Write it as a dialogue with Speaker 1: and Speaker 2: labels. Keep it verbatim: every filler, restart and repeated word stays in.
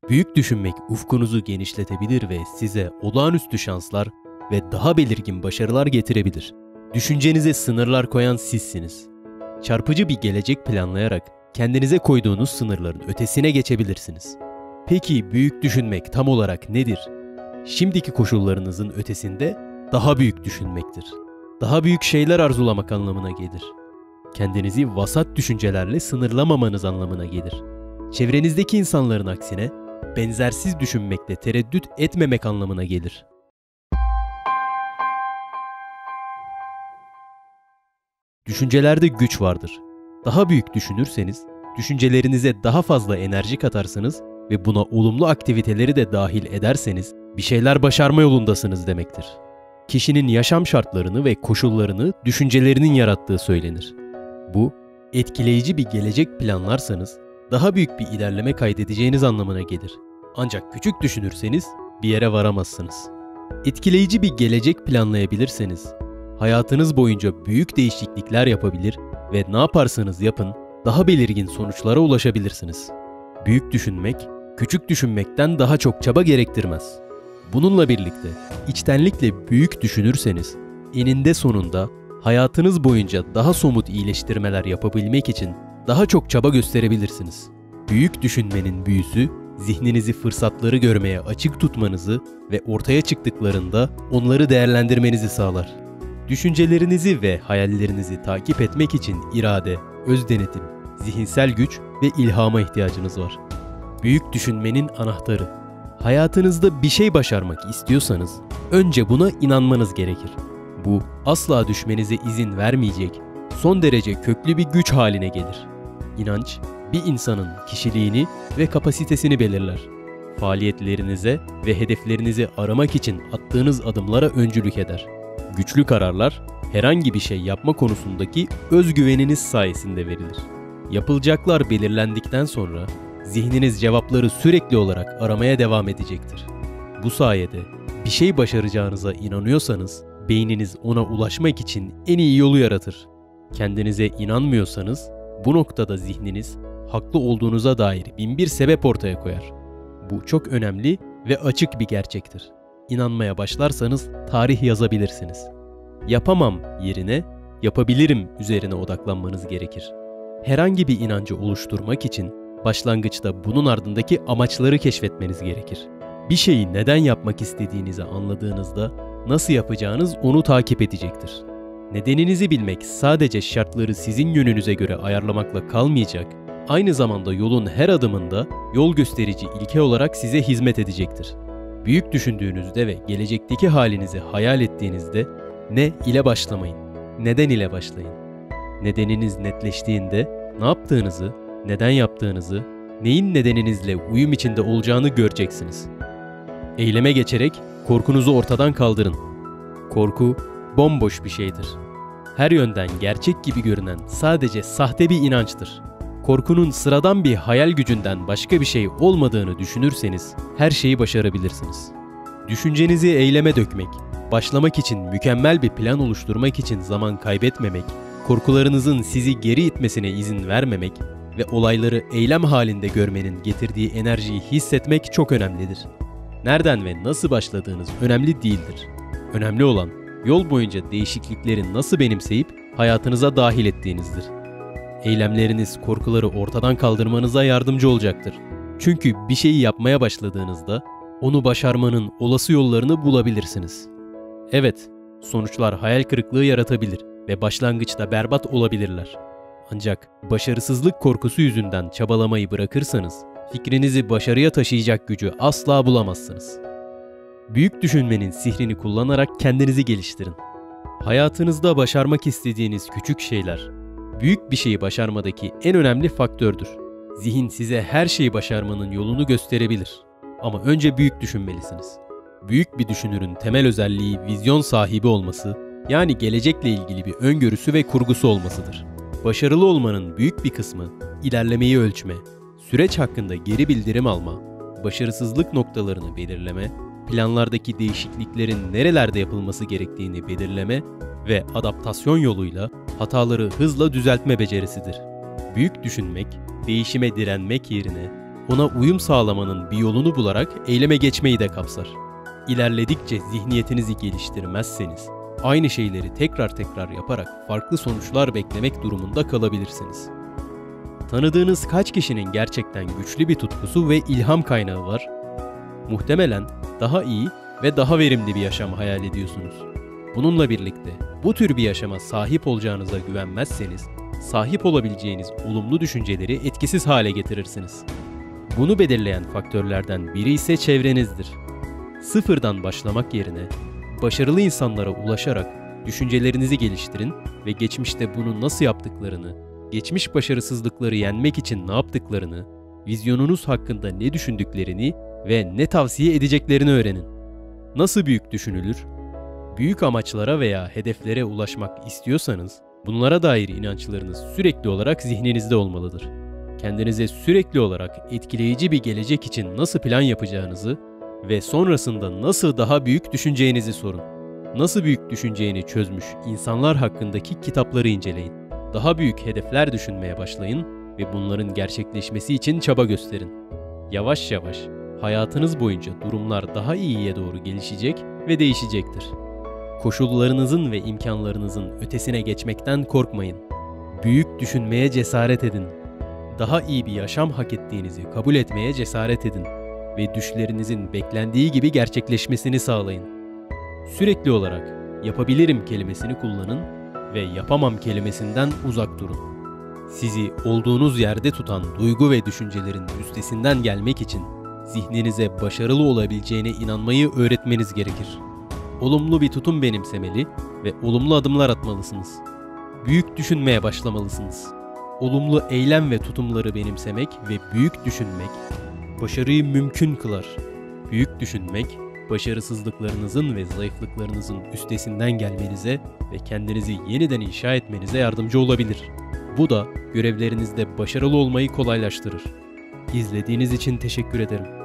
Speaker 1: Büyük düşünmek ufkunuzu genişletebilir ve size olağanüstü şanslar ve daha belirgin başarılar getirebilir. Düşüncenize sınırlar koyan sizsiniz. Çarpıcı bir gelecek planlayarak kendinize koyduğunuz sınırların ötesine geçebilirsiniz. Peki büyük düşünmek tam olarak nedir? Şimdiki koşullarınızın ötesinde daha büyük düşünmektir. Daha büyük şeyler arzulamak anlamına gelir. Kendinizi vasat düşüncelerle sınırlamamanız anlamına gelir. Çevrenizdeki insanların aksine benzersiz düşünmekte tereddüt etmemek anlamına gelir. Düşüncelerde güç vardır. Daha büyük düşünürseniz, düşüncelerinize daha fazla enerji katarsanız ve buna olumlu aktiviteleri de dahil ederseniz bir şeyler başarma yolundasınız demektir. Kişinin yaşam şartlarını ve koşullarını düşüncelerinin yarattığı söylenir. Bu, etkileyici bir gelecek planlarsanız daha büyük bir ilerleme kaydedeceğiniz anlamına gelir. Ancak küçük düşünürseniz bir yere varamazsınız. Etkileyici bir gelecek planlayabilirseniz hayatınız boyunca büyük değişiklikler yapabilir ve ne yaparsanız yapın daha belirgin sonuçlara ulaşabilirsiniz. Büyük düşünmek, küçük düşünmekten daha çok çaba gerektirmez. Bununla birlikte içtenlikle büyük düşünürseniz eninde sonunda hayatınız boyunca daha somut iyileştirmeler yapabilmek için daha çok çaba gösterebilirsiniz. Büyük düşünmenin büyüsü, zihninizi fırsatları görmeye açık tutmanızı ve ortaya çıktıklarında onları değerlendirmenizi sağlar. Düşüncelerinizi ve hayallerinizi takip etmek için irade, öz denetim, zihinsel güç ve ilhama ihtiyacınız var. Büyük düşünmenin anahtarı. Hayatınızda bir şey başarmak istiyorsanız önce buna inanmanız gerekir. Bu asla düşmenize izin vermeyecek, son derece köklü bir güç haline gelir. İnanç, bir insanın kişiliğini ve kapasitesini belirler. Faaliyetlerinize ve hedeflerinizi aramak için attığınız adımlara öncülük eder. Güçlü kararlar, herhangi bir şey yapma konusundaki özgüveniniz sayesinde verilir. Yapılacaklar belirlendikten sonra zihniniz cevapları sürekli olarak aramaya devam edecektir. Bu sayede bir şey başaracağınıza inanıyorsanız, beyniniz ona ulaşmak için en iyi yolu yaratır. Kendinize inanmıyorsanız, bu noktada zihniniz haklı olduğunuza dair bin bir sebep ortaya koyar. Bu çok önemli ve açık bir gerçektir. İnanmaya başlarsanız tarih yazabilirsiniz. Yapamam yerine yapabilirim üzerine odaklanmanız gerekir. Herhangi bir inancı oluşturmak için başlangıçta bunun ardındaki amaçları keşfetmeniz gerekir. Bir şeyi neden yapmak istediğinizi anladığınızda nasıl yapacağınız onu takip edecektir. Nedeninizi bilmek sadece şartları sizin yönünüze göre ayarlamakla kalmayacak, aynı zamanda yolun her adımında yol gösterici ilke olarak size hizmet edecektir. Büyük düşündüğünüzde ve gelecekteki halinizi hayal ettiğinizde ne ile başlamayın, neden ile başlayın. Nedeniniz netleştiğinde ne yaptığınızı, neden yaptığınızı, neyin nedeninizle uyum içinde olacağını göreceksiniz. Eyleme geçerek korkunuzu ortadan kaldırın. Korku bomboş bir şeydir. Her yönden gerçek gibi görünen sadece sahte bir inançtır. Korkunun sıradan bir hayal gücünden başka bir şey olmadığını düşünürseniz her şeyi başarabilirsiniz. Düşüncenizi eyleme dökmek, başlamak için mükemmel bir plan oluşturmak için zaman kaybetmemek, korkularınızın sizi geri itmesine izin vermemek ve olayları eylem halinde görmenin getirdiği enerjiyi hissetmek çok önemlidir. Nereden ve nasıl başladığınız önemli değildir. Önemli olan yol boyunca değişiklikleri nasıl benimseyip hayatınıza dahil ettiğinizdir. Eylemleriniz korkuları ortadan kaldırmanıza yardımcı olacaktır. Çünkü bir şeyi yapmaya başladığınızda onu başarmanın olası yollarını bulabilirsiniz. Evet, sonuçlar hayal kırıklığı yaratabilir ve başlangıçta berbat olabilirler. Ancak başarısızlık korkusu yüzünden çabalamayı bırakırsanız fikrinizi başarıya taşıyacak gücü asla bulamazsınız. Büyük düşünmenin sihrini kullanarak kendinizi geliştirin. Hayatınızda başarmak istediğiniz küçük şeyler, büyük bir şeyi başarmadaki en önemli faktördür. Zihin size her şeyi başarmanın yolunu gösterebilir. Ama önce büyük düşünmelisiniz. Büyük bir düşünürün temel özelliği vizyon sahibi olması, yani gelecekle ilgili bir öngörüsü ve kurgusu olmasıdır. Başarılı olmanın büyük bir kısmı, ilerlemeyi ölçme, süreç hakkında geri bildirim alma, başarısızlık noktalarını belirleme, planlardaki değişikliklerin nerelerde yapılması gerektiğini belirleme ve adaptasyon yoluyla hataları hızla düzeltme becerisidir. Büyük düşünmek, değişime direnmek yerine ona uyum sağlamanın bir yolunu bularak eyleme geçmeyi de kapsar. İlerledikçe zihniyetinizi geliştirmezseniz, aynı şeyleri tekrar tekrar yaparak farklı sonuçlar beklemek durumunda kalabilirsiniz. Tanıdığınız kaç kişinin gerçekten güçlü bir tutkusu ve ilham kaynağı var? Muhtemelen daha iyi ve daha verimli bir yaşam hayal ediyorsunuz. Bununla birlikte bu tür bir yaşama sahip olacağınıza güvenmezseniz, sahip olabileceğiniz olumlu düşünceleri etkisiz hale getirirsiniz. Bunu belirleyen faktörlerden biri ise çevrenizdir. Sıfırdan başlamak yerine başarılı insanlara ulaşarak düşüncelerinizi geliştirin ve geçmişte bunu nasıl yaptıklarını, geçmiş başarısızlıkları yenmek için ne yaptıklarını, vizyonunuz hakkında ne düşündüklerini ve ne tavsiye edeceklerini öğrenin. Nasıl büyük düşünülür? Büyük amaçlara veya hedeflere ulaşmak istiyorsanız, bunlara dair inançlarınız sürekli olarak zihninizde olmalıdır. Kendinize sürekli olarak etkileyici bir gelecek için nasıl plan yapacağınızı ve sonrasında nasıl daha büyük düşüneceğinizi sorun. Nasıl büyük düşüneceğini çözmüş insanlar hakkındaki kitapları inceleyin. Daha büyük hedefler düşünmeye başlayın ve bunların gerçekleşmesi için çaba gösterin. Yavaş yavaş hayatınız boyunca durumlar daha iyiye doğru gelişecek ve değişecektir. Koşullarınızın ve imkanlarınızın ötesine geçmekten korkmayın. Büyük düşünmeye cesaret edin. Daha iyi bir yaşam hak ettiğinizi kabul etmeye cesaret edin ve düşlerinizin beklendiği gibi gerçekleşmesini sağlayın. Sürekli olarak yapabilirim kelimesini kullanın ve yapamam kelimesinden uzak durun. Sizi olduğunuz yerde tutan duygu ve düşüncelerin üstesinden gelmek için zihninize başarılı olabileceğine inanmayı öğretmeniz gerekir. Olumlu bir tutum benimsemeli ve olumlu adımlar atmalısınız. Büyük düşünmeye başlamalısınız. Olumlu eylem ve tutumları benimsemek ve büyük düşünmek başarıyı mümkün kılar. Büyük düşünmek, başarısızlıklarınızın ve zayıflıklarınızın üstesinden gelmenize ve kendinizi yeniden inşa etmenize yardımcı olabilir. Bu da görevlerinizde başarılı olmayı kolaylaştırır. İzlediğiniz için teşekkür ederim.